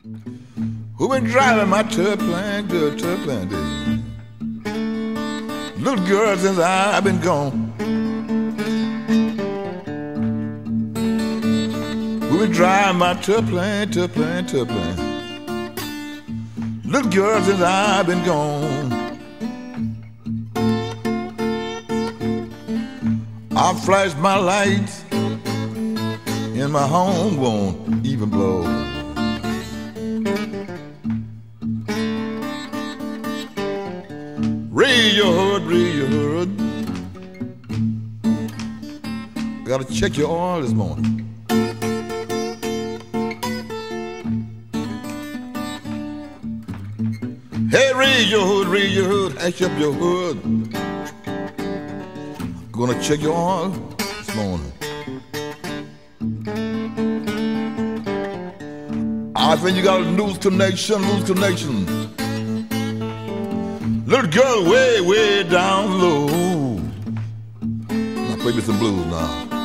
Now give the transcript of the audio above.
Who been driving my turbine, good turbine, baby? Little girl since I've been gone. Who been driving my turbine, turbine, turbine? Little girl since I've been gone. I flashed my lights and my home won't even blow. Raise your hood, raise your hood. Gotta check your oil this morning. Hey, raise your hood, hash up your hood. Gonna check your oil this morning. I think you got a loose connection, loose connection. Little girl way, way down low. Now play me some blues now.